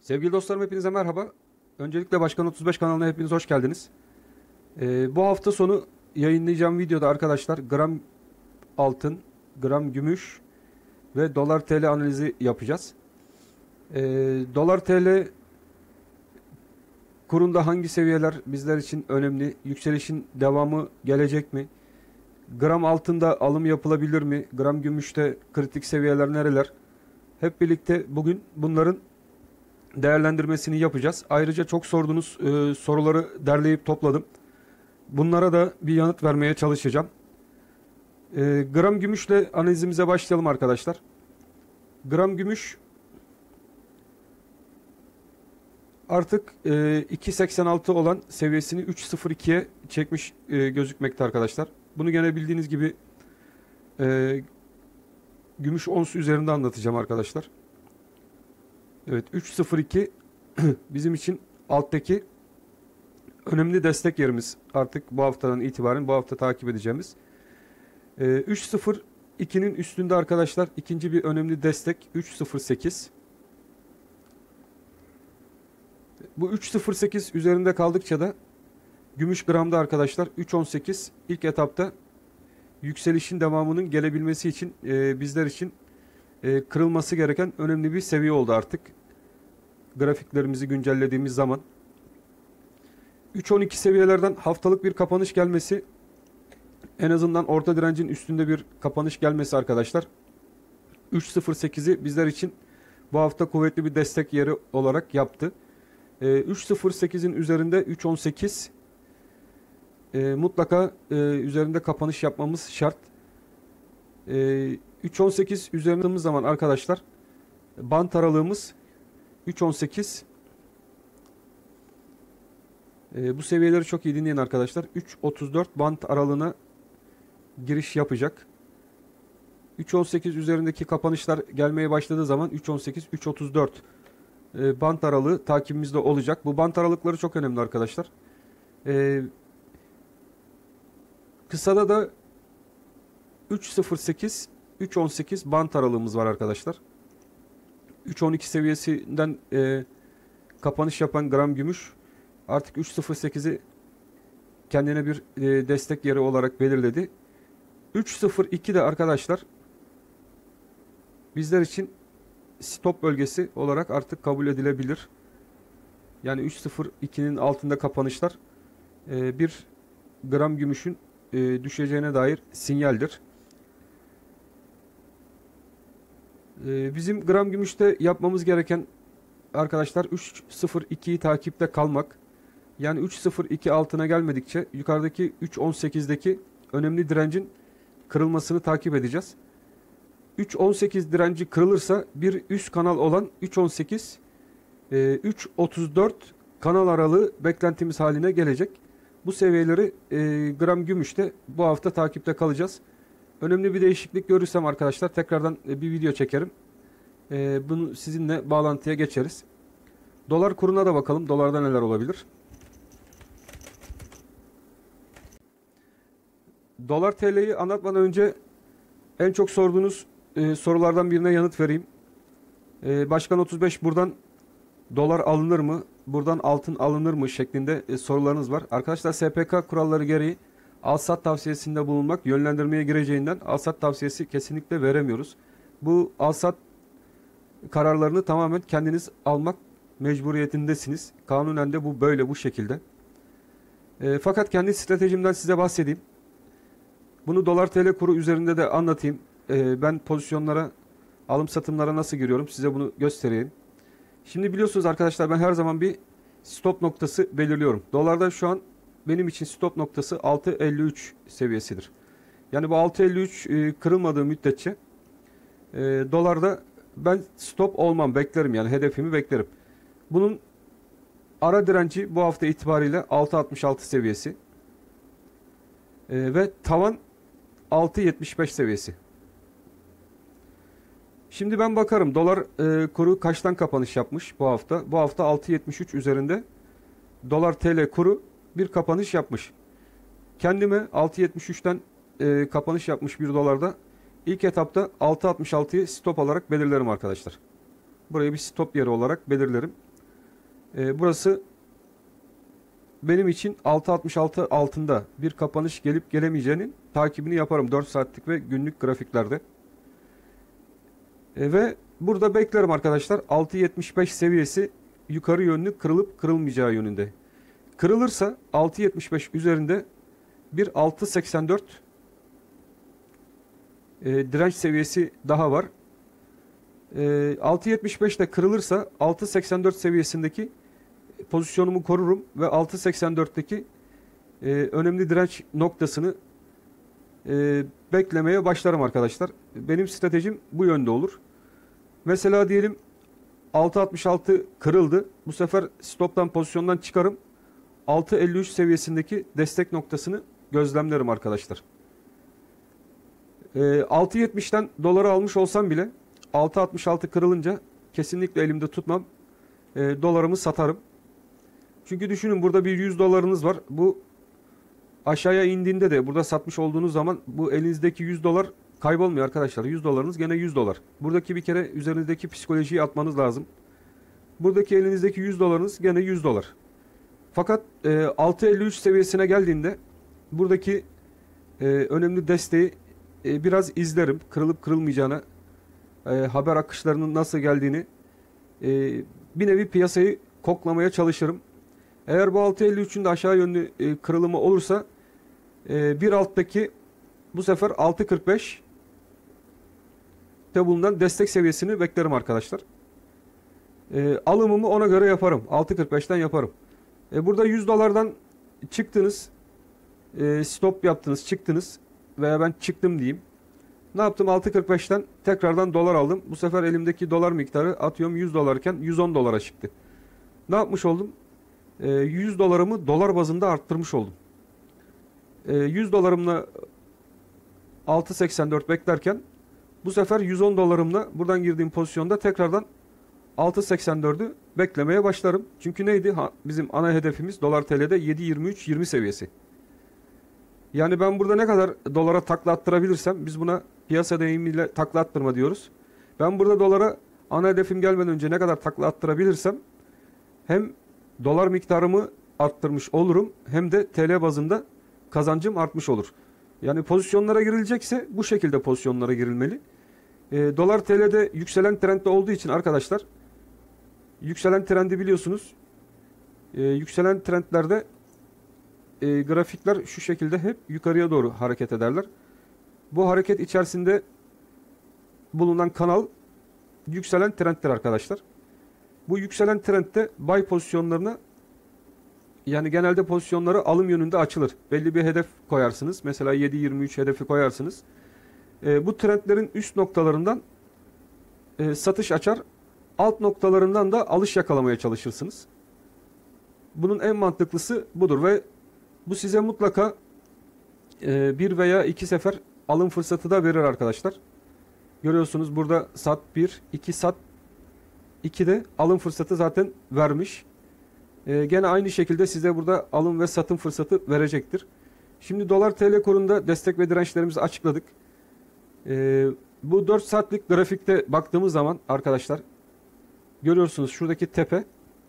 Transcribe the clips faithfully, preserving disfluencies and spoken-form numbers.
Sevgili dostlarım, hepinize merhaba. Öncelikle Başkan otuz beş kanalına hepiniz hoş geldiniz. Ee, bu hafta sonu yayınlayacağım videoda arkadaşlar gram altın, gram gümüş ve dolar T L analizi yapacağız. Ee, dolar T L kurunda hangi seviyeler bizler için önemli? Yükselişin devamı gelecek mi? Gram altında alım yapılabilir mi? Gram gümüşte kritik seviyeler nereler? Hep birlikte bugün bunların değerlendirmesini yapacağız. Ayrıca çok sorduğunuz e, soruları derleyip topladım. Bunlara da bir yanıt vermeye çalışacağım. E, gram gümüşle analizimize başlayalım arkadaşlar. Gram gümüş artık e, iki seksen altı olan seviyesini üç sıfır ikiye çekmiş e, gözükmekte arkadaşlar. Bunu gene bildiğiniz gibi e, gümüş ons üzerinde anlatacağım arkadaşlar. Evet, üç sıfır iki bizim için alttaki önemli destek yerimiz. Artık bu haftadan itibaren bu hafta takip edeceğimiz. Ee, üç sıfır ikinin üstünde arkadaşlar ikinci bir önemli destek üç sıfır sekiz. Bu üç sıfır sekiz üzerinde kaldıkça da gümüş gramda arkadaşlar üç on sekiz ilk etapta yükselişin devamının gelebilmesi için e, bizler için e, kırılması gereken önemli bir seviye oldu artık. Grafiklerimizi güncellediğimiz zaman üç on iki seviyelerden haftalık bir kapanış gelmesi, en azından orta direncin üstünde bir kapanış gelmesi arkadaşlar üç sıfır sekizi bizler için bu hafta kuvvetli bir destek yeri olarak yaptı. E, üç sıfır sekizin üzerinde üç on sekiz e, mutlaka e, üzerinde kapanış yapmamız şart. E, üç on sekiz üzerinde zaman arkadaşlar bant aralığımız üç on sekiz. E, bu seviyeleri çok iyi dinleyin arkadaşlar. üç otuz dört bant aralığına giriş yapacak. üç on sekiz üzerindeki kapanışlar gelmeye başladığı zaman üç on sekiz üç otuz dört e, bant aralığı takibimizde olacak. Bu bant aralıkları çok önemli arkadaşlar. E, kısada da üç sıfır sekiz üç on sekiz bant aralığımız var arkadaşlar. üç on iki seviyesinden e, kapanış yapan gram gümüş artık üç sıfır sekizi kendine bir e, destek yeri olarak belirledi. üç sıfır iki de arkadaşlar bizler için stop bölgesi olarak artık kabul edilebilir. Yani üç sıfır ikinin altında kapanışlar e, bir gram gümüşün e, düşeceğine dair sinyaldir. Bizim gram gümüşte yapmamız gereken arkadaşlar üç sıfır ikiyi takipte kalmak. Yani üç sıfır iki altına gelmedikçe yukarıdaki üç on sekizdeki önemli direncin kırılmasını takip edeceğiz. üç on sekiz direnci kırılırsa bir üst kanal olan üç on sekiz üç otuz dört kanal aralığı beklentimiz haline gelecek. Bu seviyeleri e, gram gümüşte bu hafta takipte kalacağız. Önemli bir değişiklik görürsem arkadaşlar tekrardan bir video çekerim. Ee, bunu sizinle bağlantıya geçeriz. Dolar kuruna da bakalım. Dolarda neler olabilir? Dolar T L'yi anlatmadan önce en çok sorduğunuz e, sorulardan birine yanıt vereyim. E, Başkan otuz beş buradan dolar alınır mı? Buradan altın alınır mı? Şeklinde e, sorularınız var. Arkadaşlar S P K kuralları gereği al-sat tavsiyesinde bulunmak yönlendirmeye gireceğinden al-sat tavsiyesi kesinlikle veremiyoruz. Bu al-sat kararlarını tamamen kendiniz almak mecburiyetindesiniz. Kanunen de bu böyle bu şekilde. E, fakat kendi stratejimden size bahsedeyim. Bunu dolar T L kuru üzerinde de anlatayım. E, ben pozisyonlara, alım satımlara nasıl giriyorum size bunu göstereyim. Şimdi biliyorsunuz arkadaşlar ben her zaman bir stop noktası belirliyorum. Dolarda şu an benim için stop noktası altı elli üç seviyesidir. Yani bu altı elli üç e, kırılmadığı müddetçe e, dolarda ben stop olmam, beklerim yani hedefimi beklerim. Bunun ara direnci bu hafta itibariyle altı altmış altı seviyesi e, ve tavan altı yetmiş beş seviyesi. Şimdi ben bakarım dolar e, kuru kaçtan kapanış yapmış bu hafta? Bu hafta altı yetmiş üç üzerinde dolar T L kuru bir kapanış yapmış. Kendime altı yetmiş üçten e, kapanış yapmış bir dolarda ilk etapta altı altmış altıyı stop olarak belirlerim arkadaşlar. Burayı bir stop yeri olarak belirlerim. E, burası benim için altı altmış altı altında bir kapanış gelip gelemeyeceğinin takibini yaparım dört saatlik ve günlük grafiklerde. E, ve burada beklerim arkadaşlar. altı yetmiş beş seviyesi yukarı yönlü kırılıp kırılmayacağı yönünde. Kırılırsa altı yetmiş beş üzerinde bir altı seksen dört e, direnç seviyesi daha var. E, altı yetmiş beş de kırılırsa altı seksen dört seviyesindeki pozisyonumu korurum ve altı seksen dörtteki e, önemli direnç noktasını e, beklemeye başlarım arkadaşlar. Benim stratejim bu yönde olur. Mesela diyelim altı altmış altı kırıldı. Bu sefer stoptan pozisyondan çıkarım. altı elli üç seviyesindeki destek noktasını gözlemlerim arkadaşlar. E, altı yetmişten doları almış olsam bile altı altmış altı kırılınca kesinlikle elimde tutmam. E, dolarımı satarım. Çünkü düşünün burada bir yüz dolarınız var. Bu aşağıya indiğinde de burada satmış olduğunuz zaman bu elinizdeki yüz dolar kaybolmuyor arkadaşlar. yüz dolarınız gene yüz dolar. Buradaki bir kere üzerinizdeki psikolojiyi atmanız lazım. Buradaki elinizdeki yüz dolarınız gene yüz dolar. Fakat e, altı elli üç seviyesine geldiğinde buradaki e, önemli desteği e, biraz izlerim. Kırılıp kırılmayacağına, e, haber akışlarının nasıl geldiğini, e, bir nevi piyasayı koklamaya çalışırım. Eğer bu altı elli üçün de aşağı yönlü e, kırılımı olursa e, bir alttaki bu sefer altı kırk beş te bulunan destek seviyesini beklerim arkadaşlar. E, alımımı ona göre yaparım. altı kırk beşten yaparım. E, burada yüz dolardan çıktınız. E, stop yaptınız, çıktınız. Veya ben çıktım diyeyim. Ne yaptım? altı kırk beşten tekrardan dolar aldım. Bu sefer elimdeki dolar miktarı atıyorum yüz dolarken yüz on dolara çıktı. Ne yapmış oldum? E, yüz dolarımı dolar bazında arttırmış oldum. E, yüz dolarımla altı seksen dört beklerken bu sefer yüz on dolarımla buradan girdiğim pozisyonda tekrardan altı seksen dördü beklemeye başlarım. Çünkü neydi? Ha, bizim ana hedefimiz dolar T L'de yedi yirmi üç yirmi seviyesi. Yani ben burada ne kadar dolara takla attırabilirsem, biz buna piyasa deyimiyle takla attırma diyoruz. Ben burada dolara ana hedefim gelmeden önce ne kadar takla attırabilirsem hem dolar miktarımı arttırmış olurum hem de T L bazında kazancım artmış olur. Yani pozisyonlara girilecekse bu şekilde pozisyonlara girilmeli. E, dolar T L'de yükselen trendde olduğu için arkadaşlar, yükselen trendi biliyorsunuz. E, yükselen trendlerde e, grafikler şu şekilde hep yukarıya doğru hareket ederler. Bu hareket içerisinde bulunan kanal yükselen trenddir arkadaşlar. Bu yükselen trendde buy pozisyonlarına, yani genelde pozisyonları alım yönünde açılır. Belli bir hedef koyarsınız. Mesela yedi yirmi üç hedefi koyarsınız. E, bu trendlerin üst noktalarından e, satış açar. Alt noktalarından da alış yakalamaya çalışırsınız. Bunun en mantıklısı budur ve bu size mutlaka e, bir veya iki sefer alım fırsatı da verir arkadaşlar. Görüyorsunuz burada sat bir, iki sat iki de alım fırsatı zaten vermiş. E, gene aynı şekilde size burada alım ve satım fırsatı verecektir. Şimdi dolar T L kurunda destek ve dirençlerimizi açıkladık. E, bu dört saatlik grafikte baktığımız zaman arkadaşlar görüyorsunuz şuradaki tepe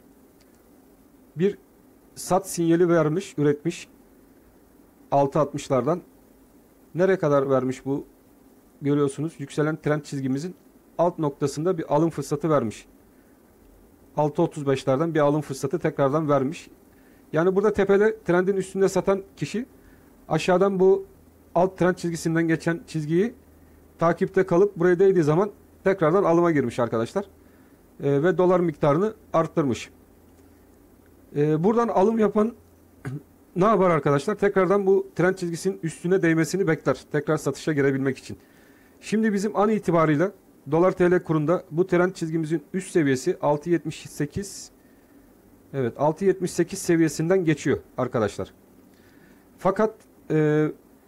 bir sat sinyali vermiş, üretmiş. altı altmışlardan nereye kadar vermiş bu? Görüyorsunuz yükselen trend çizgimizin alt noktasında bir alım fırsatı vermiş. altı otuz beşlerden bir alım fırsatı tekrardan vermiş. Yani burada tepede trendin üstünde satan kişi aşağıdan bu alt trend çizgisinden geçen çizgiyi takipte kalıp buraya değdiği zaman tekrardan alıma girmiş arkadaşlar. Ee, ve dolar miktarını arttırmış. Ee, buradan alım yapan ne yapar arkadaşlar? Tekrardan bu trend çizgisinin üstüne değmesini bekler. Tekrar satışa girebilmek için. Şimdi bizim an itibarıyla dolar T L kurunda bu trend çizgimizin üst seviyesi altı yetmiş sekiz, evet altı yetmiş sekiz seviyesinden geçiyor arkadaşlar. Fakat e,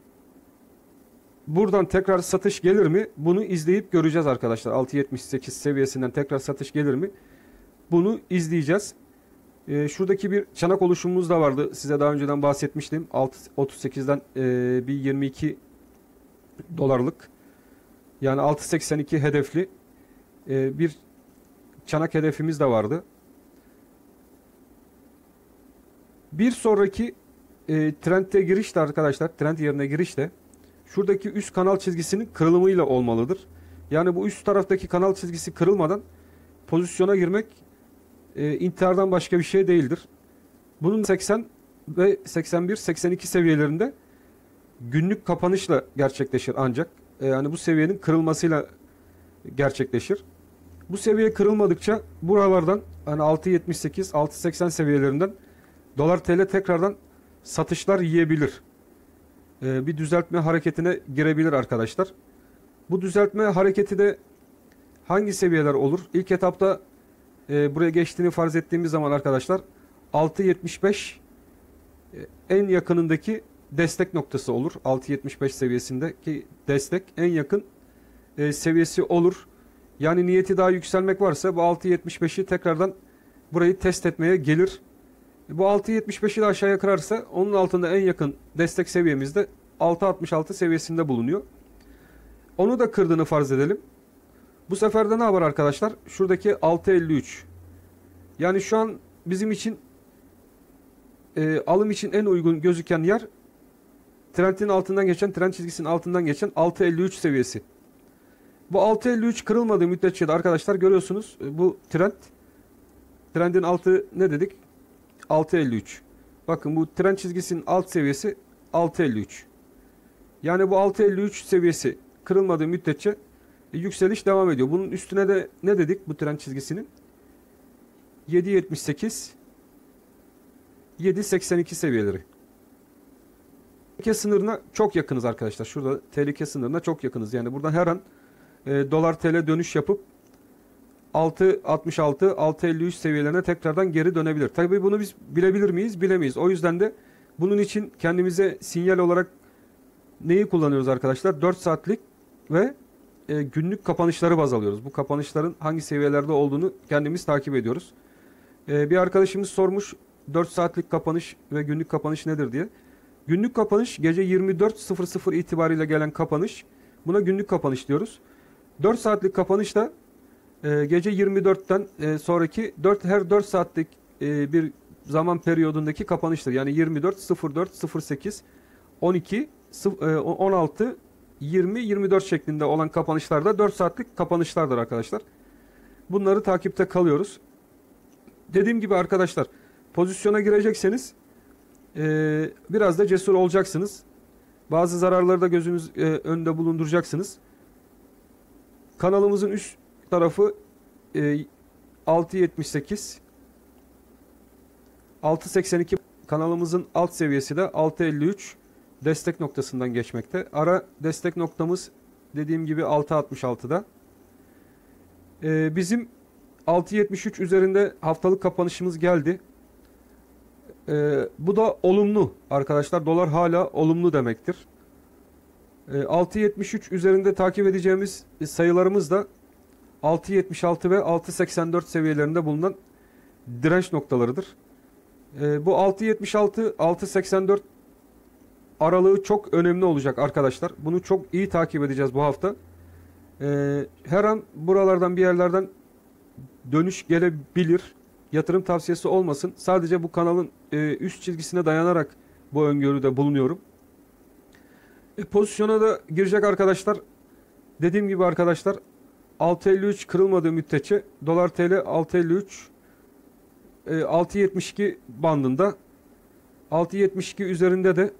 buradan tekrar satış gelir mi? Bunu izleyip göreceğiz arkadaşlar. altı yetmiş sekiz seviyesinden tekrar satış gelir mi? Bunu izleyeceğiz. E, şuradaki bir çanak oluşumumuz da vardı. Size daha önceden bahsetmiştim. altı otuz sekizden e, bir yirmi iki dolarlık. Yani altı seksen iki hedefli e, bir çanak hedefimiz de vardı. Bir sonraki e, trendte girişte arkadaşlar, trend yerine girişte şuradaki üst kanal çizgisinin kırılımıyla olmalıdır. Yani bu üst taraftaki kanal çizgisi kırılmadan pozisyona girmek e, intihardan başka bir şey değildir. Bunun seksen ve seksen bir seksen iki seviyelerinde günlük kapanışla gerçekleşir ancak. E, yani bu seviyenin kırılmasıyla gerçekleşir. Bu seviye kırılmadıkça buralardan hani altı yetmiş sekiz altı seksen seviyelerinden dolar T L tekrardan satışlar yiyebilir. Ee, bir düzeltme hareketine girebilir arkadaşlar. Bu düzeltme hareketi de hangi seviyeler olur? İlk etapta e, buraya geçtiğini farz ettiğimiz zaman arkadaşlar altı yetmiş beş e, en yakınındaki destek noktası olur. altı yetmiş beş seviyesindeki destek en yakın e, seviyesi olur. Yani niyeti daha yükselmek varsa bu altı yetmiş beşi tekrardan burayı test etmeye gelir. Bu altı yetmiş beşi de aşağıya kırarsa onun altında en yakın destek seviyemizde altı altmış altı seviyesinde bulunuyor. Onu da kırdığını farz edelim. Bu sefer de ne var arkadaşlar? Şuradaki altı elli üç. Yani şu an bizim için e, alım için en uygun gözüken yer trendin altından geçen, trend çizgisinin altından geçen altı elli üç seviyesi. Bu altı elli üç kırılmadığı müddetçe de arkadaşlar görüyorsunuz bu trend, trendin altı ne dedik? altı elli üç. Bakın bu trend çizgisinin alt seviyesi altı elli üç. Yani bu altı elli üç seviyesi kırılmadığı müddetçe e, yükseliş devam ediyor. Bunun üstüne de ne dedik bu trend çizgisinin? yedi yetmiş sekiz yedi seksen iki seviyeleri. Tehlike sınırına çok yakınız arkadaşlar. Şurada tehlike sınırına çok yakınız. Yani buradan her an e, dolar T L dönüş yapıp altı altmış altı altı elli üç seviyelerine tekrardan geri dönebilir. Tabii bunu biz bilebilir miyiz? Bilemeyiz. O yüzden de bunun için kendimize sinyal olarak neyi kullanıyoruz arkadaşlar? dört saatlik ve e, günlük kapanışları baz alıyoruz. Bu kapanışların hangi seviyelerde olduğunu kendimiz takip ediyoruz. E, bir arkadaşımız sormuş dört saatlik kapanış ve günlük kapanış nedir diye. Günlük kapanış gece yirmi dört sıfır sıfır itibariyle gelen kapanış. Buna günlük kapanış diyoruz. dört saatlik kapanış da e, gece yirmi dörtten e, sonraki dört her dört saatlik e, bir zaman periyodundaki kapanıştır. Yani yirmi dört sıfır dört sıfır sekiz on iki on altı yirmi yirmi dört şeklinde olan kapanışlarda dört saatlik kapanışlardır arkadaşlar. Bunları takipte kalıyoruz. Dediğim gibi arkadaşlar pozisyona girecekseniz e, biraz da cesur olacaksınız. Bazı zararları da gözünüz e, önünde bulunduracaksınız. Kanalımızın üst tarafı e, altı yetmiş sekiz altı seksen iki, kanalımızın alt seviyesi de altı elli üç destek noktasından geçmekte. Ara destek noktamız dediğim gibi altı altmış altıda. E, bizim altı yetmiş üç üzerinde haftalık kapanışımız geldi. E, bu da olumlu arkadaşlar. Dolar hala olumlu demektir. E, altı yetmiş üç üzerinde takip edeceğimiz sayılarımız da altı yetmiş altı ve altı seksen dört seviyelerinde bulunan direnç noktalarıdır. E, bu altı yetmiş altı altı seksen dört aralığı çok önemli olacak arkadaşlar. Bunu çok iyi takip edeceğiz bu hafta. E, her an buralardan bir yerlerden dönüş gelebilir. Yatırım tavsiyesi olmasın. Sadece bu kanalın e, üst çizgisine dayanarak bu öngörüde bulunuyorum. E, pozisyona da girecek arkadaşlar. Dediğim gibi arkadaşlar altı elli üç kırılmadığı müddetçe dolar T L altı elli üç e, altı yetmiş iki bandında, altı yetmiş iki üzerinde de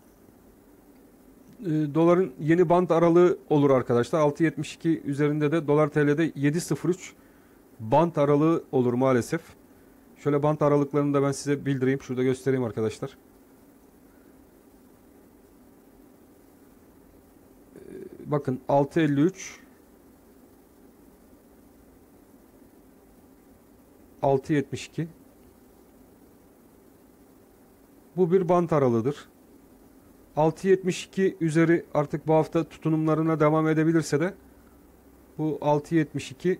e, doların yeni band aralığı olur arkadaşlar. altı yetmiş iki üzerinde de dolar T L'de yedi sıfır üç band aralığı olur maalesef. Şöyle band aralıklarını da ben size bildireyim. Şurada göstereyim arkadaşlar. Bakın altı elli üç altı yetmiş iki bu bir bant aralığıdır. altı yetmiş iki üzeri artık bu hafta tutunumlarına devam edebilirse de bu altı yetmiş iki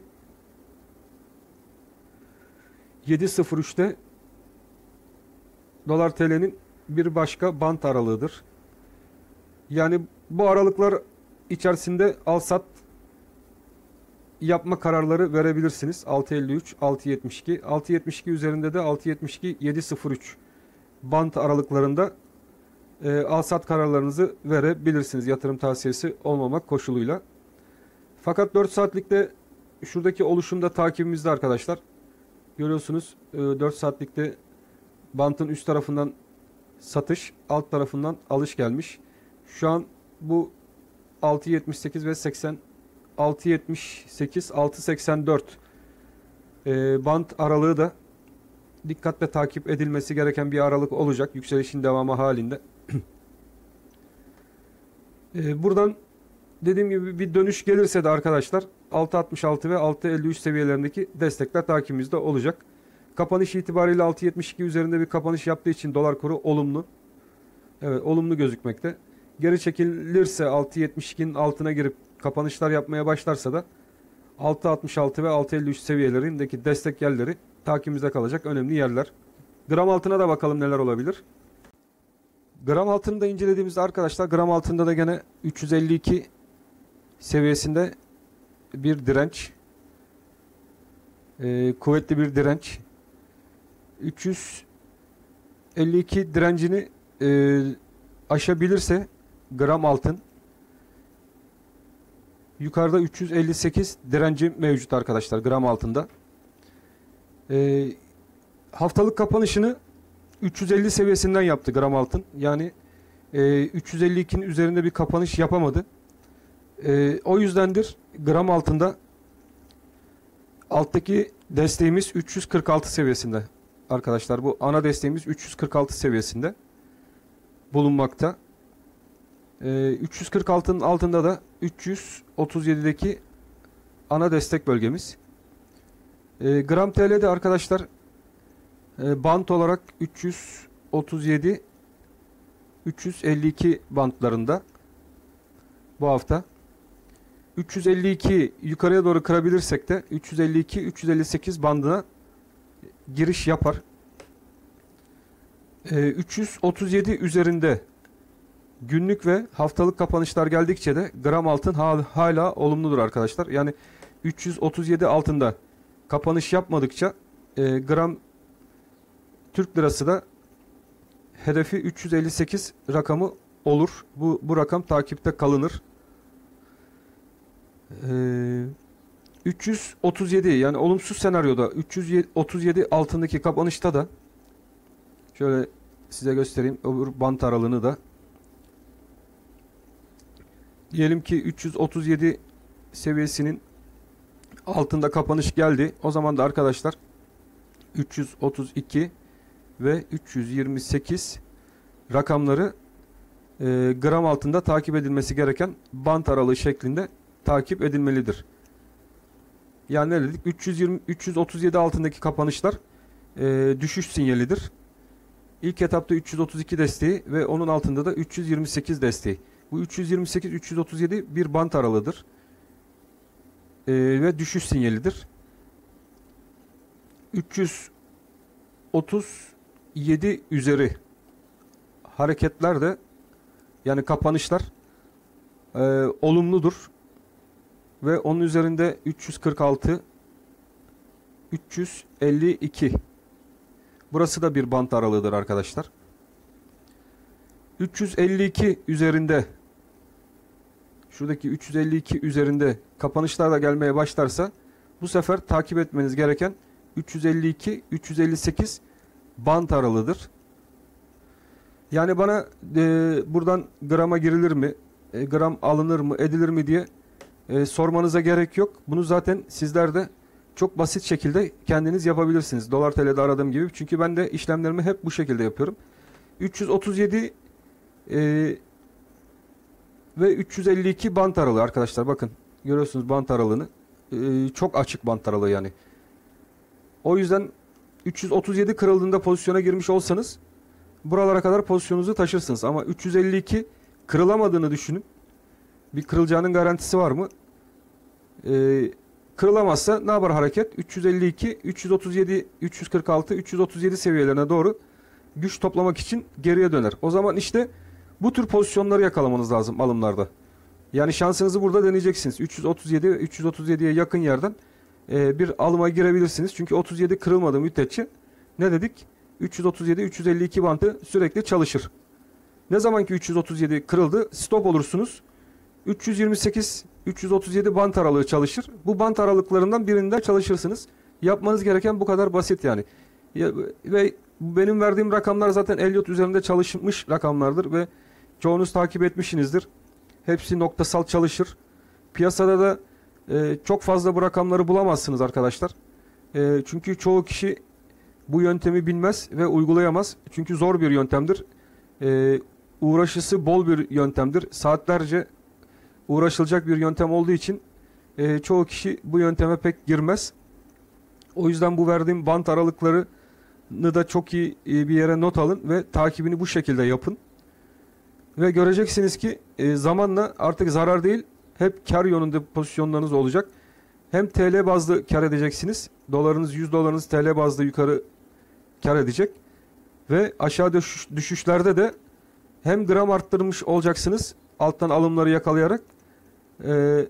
yedi sıfır üçte dolar T L'nin bir başka bant aralığıdır. Yani bu aralıklar içerisinde al sat yapma kararları verebilirsiniz. altı elli üç altı yetmiş iki altı yetmiş iki üzerinde de altı yetmiş iki yedi sıfır üç bant aralıklarında e, al-sat kararlarınızı verebilirsiniz. Yatırım tavsiyesi olmamak koşuluyla. Fakat dört saatlikte şuradaki oluşumda takibimizde arkadaşlar. Görüyorsunuz e, dört saatlikte bantın üst tarafından satış, alt tarafından alış gelmiş. Şu an bu altı yetmiş sekiz ve seksen, altı yetmiş sekiz altı seksen dört e, bant aralığı da dikkatle takip edilmesi gereken bir aralık olacak yükselişin devamı halinde. e, buradan dediğim gibi bir dönüş gelirse de arkadaşlar altı altmış altı ve altı elli üç seviyelerindeki destekler takibimizde olacak. Kapanış itibariyle altı yetmiş iki üzerinde bir kapanış yaptığı için dolar kuru olumlu. Evet, olumlu gözükmekte. Geri çekilirse altı yetmiş ikinin altına girip kapanışlar yapmaya başlarsa da altı altmış altı ve altı elli üç seviyelerindeki destek yerleri takibimizde kalacak önemli yerler. Gram altına da bakalım neler olabilir. Gram altını da incelediğimizde arkadaşlar gram altında da gene üç yüz elli iki seviyesinde bir direnç. Ee, kuvvetli bir direnç. üç yüz elli iki direncini e, aşabilirse gram altın, yukarıda üç yüz elli sekiz direnci mevcut arkadaşlar gram altında. E, haftalık kapanışını üç yüz elli seviyesinden yaptı gram altın. Yani e, üç yüz elli ikinin üzerinde bir kapanış yapamadı. E, o yüzdendir gram altında alttaki desteğimiz üç yüz kırk altı seviyesinde. Arkadaşlar bu ana desteğimiz üç yüz kırk altı seviyesinde bulunmakta. Ee, üç yüz kırk altının altında da üç yüz otuz yedideki ana destek bölgemiz. Ee, gram T L'de arkadaşlar e, bant olarak üç yüz otuz yedi üç yüz elli iki bantlarında bu hafta. üç yüz elli iki yukarıya doğru kırabilirsek de üç yüz elli iki üç yüz elli sekiz bandına giriş yapar. Ee, üç yüz otuz yedi üzerinde günlük ve haftalık kapanışlar geldikçe de gram altın hala olumludur arkadaşlar. Yani üç yüz otuz yedi altında kapanış yapmadıkça e, gram Türk lirası da hedefi üç yüz elli sekiz rakamı olur. Bu, bu rakam takipte kalınır. Ee, üç yüz otuz yedi yani olumsuz senaryoda üç yüz otuz yedi altındaki kapanışta da şöyle size göstereyim öbür bant aralığını da. Diyelim ki üç yüz otuz yedi seviyesinin altında kapanış geldi. O zaman da arkadaşlar üç yüz otuz iki ve üç yüz yirmi sekiz rakamları e, gram altında takip edilmesi gereken bant aralığı şeklinde takip edilmelidir. Yani ne dedik? üç yüz yirmi üç yüz otuz yedi altındaki kapanışlar e, düşüş sinyalidir. İlk etapta üç yüz otuz iki desteği ve onun altında da üç yüz yirmi sekiz desteği. Bu üç yüz yirmi sekiz üç yüz otuz yedi bir bant aralığıdır. E, ve düşüş sinyalidir. üç yüz otuz yedi üzeri hareketler de yani kapanışlar e, olumludur. Ve onun üzerinde üç yüz kırk altı üç yüz elli iki burası da bir bant aralığıdır arkadaşlar. üç yüz elli iki üzerinde şuradaki üç yüz elli iki üzerinde kapanışlar da gelmeye başlarsa bu sefer takip etmeniz gereken üç yüz elli iki üç yüz elli sekiz bant aralığıdır. Yani bana e, buradan grama girilir mi? E, gram alınır mı? Edilir mi diye e, sormanıza gerek yok. Bunu zaten sizler de çok basit şekilde kendiniz yapabilirsiniz. Dolar T L'de aradığım gibi. Çünkü ben de işlemlerimi hep bu şekilde yapıyorum. üç yüz otuz yedi e, ve üç yüz elli iki bant aralığı arkadaşlar. Bakın görüyorsunuz bant aralığını. E, çok açık bant aralığı yani. O yüzden üç yüz otuz yedi kırıldığında pozisyona girmiş olsanız buralara kadar pozisyonunuzu taşırsınız. Ama üç yüz elli iki kırılamadığını düşünün. Bir kırılacağının garantisi var mı? Ee, kırılamazsa ne yapar hareket? üç yüz elli iki, üç yüz otuz yedi, üç yüz kırk altı, üç yüz otuz yedi seviyelerine doğru güç toplamak için geriye döner. O zaman işte bu tür pozisyonları yakalamanız lazım alımlarda. Yani şansınızı burada deneyeceksiniz. üç yüz otuz yedi ve üç yüz otuz yediye yakın yerden e, bir alıma girebilirsiniz. Çünkü otuz yedi kırılmadığı müddetçe ne dedik? üç yüz otuz yedi üç yüz elli iki bantı sürekli çalışır. Ne zaman ki üç yüz otuz yedi kırıldı, stop olursunuz. üç yüz yirmi sekiz üç yüz otuz yedi bant aralığı çalışır. Bu bant aralıklarından birinden çalışırsınız. Yapmanız gereken bu kadar basit yani. Ya, ve benim verdiğim rakamlar zaten Elliott üzerinde çalışmış rakamlardır ve çoğunuz takip etmişsinizdir. Hepsi noktasal çalışır. Piyasada da e, çok fazla bu rakamları bulamazsınız arkadaşlar. E, çünkü çoğu kişi bu yöntemi bilmez ve uygulayamaz. Çünkü zor bir yöntemdir. E, uğraşısı bol bir yöntemdir. Saatlerce uğraşılacak bir yöntem olduğu için e, çoğu kişi bu yönteme pek girmez. O yüzden bu verdiğim bant aralıklarını da çok iyi bir yere not alın ve takibini bu şekilde yapın. Ve göreceksiniz ki e, zamanla artık zarar değil, hep kar yönünde pozisyonlarınız olacak. Hem T L bazlı kar edeceksiniz. Dolarınız, yüz dolarınız T L bazlı yukarı kar edecek. Ve aşağı düşüş, düşüşlerde de hem gram arttırmış olacaksınız alttan alımları yakalayarak, e,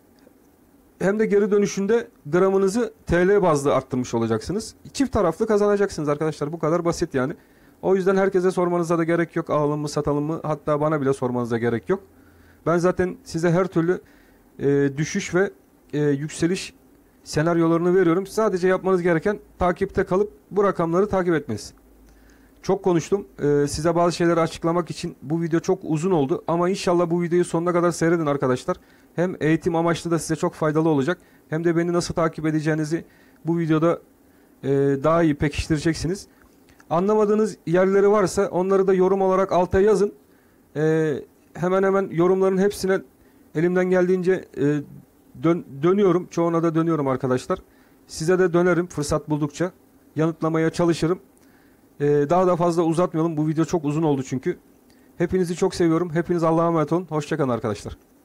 hem de geri dönüşünde gramınızı T L bazlı arttırmış olacaksınız. Çift taraflı kazanacaksınız arkadaşlar. Bu kadar basit yani. O yüzden herkese sormanıza da gerek yok. Alalım mı satalım mı? Hatta bana bile sormanıza gerek yok. Ben zaten size her türlü e, düşüş ve e, yükseliş senaryolarını veriyorum. Sadece yapmanız gereken takipte kalıp bu rakamları takip etmeniz. Çok konuştum. E, size bazı şeyleri açıklamak için bu video çok uzun oldu. Ama inşallah bu videoyu sonuna kadar seyredin arkadaşlar. Hem eğitim amaçlı da size çok faydalı olacak. Hem de beni nasıl takip edeceğinizi bu videoda e, daha iyi pekiştireceksiniz. Anlamadığınız yerleri varsa onları da yorum olarak alta yazın. E, hemen hemen yorumların hepsine elimden geldiğince e, dön, dönüyorum. Çoğuna da dönüyorum arkadaşlar. Size de dönerim fırsat buldukça. Yanıtlamaya çalışırım. E, daha da fazla uzatmayalım. Bu video çok uzun oldu çünkü. Hepinizi çok seviyorum. Hepiniz Allah'a emanet olun. Hoşça kalın arkadaşlar.